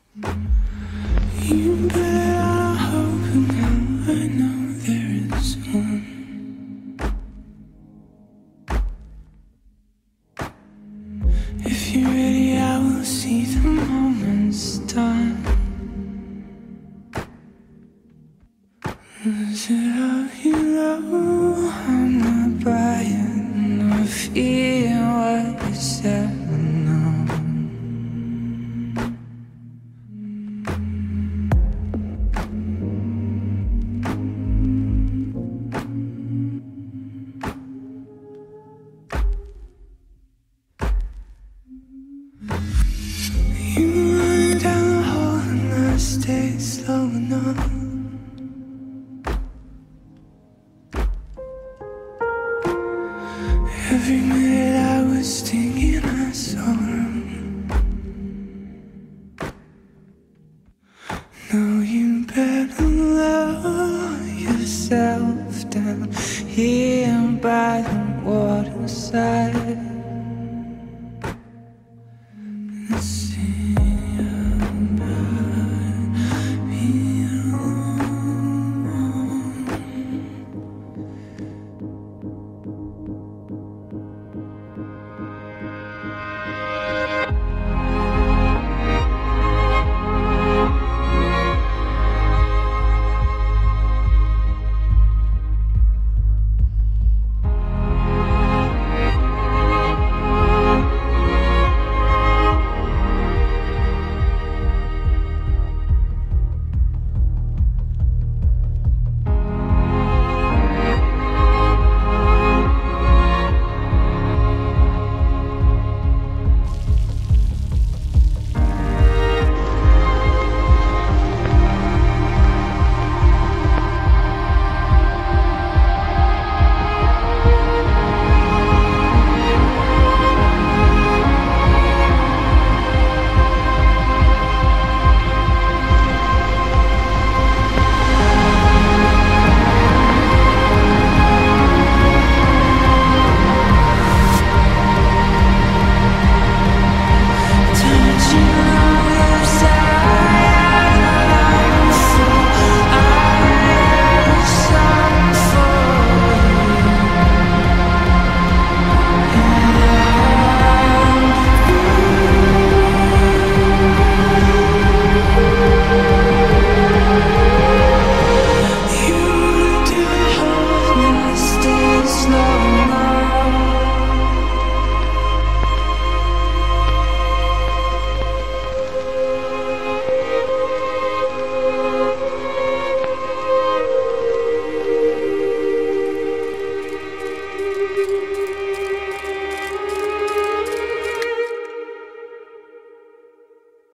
You bet I hope now I know there is one. If you're ready, I will see the moment's done. Is it all you know? I'm not buying or feeling what you said. No. You run down the hole and I stay slow enough. Every minute I was thinking I saw her. Now you better love yourself down here by the waterside.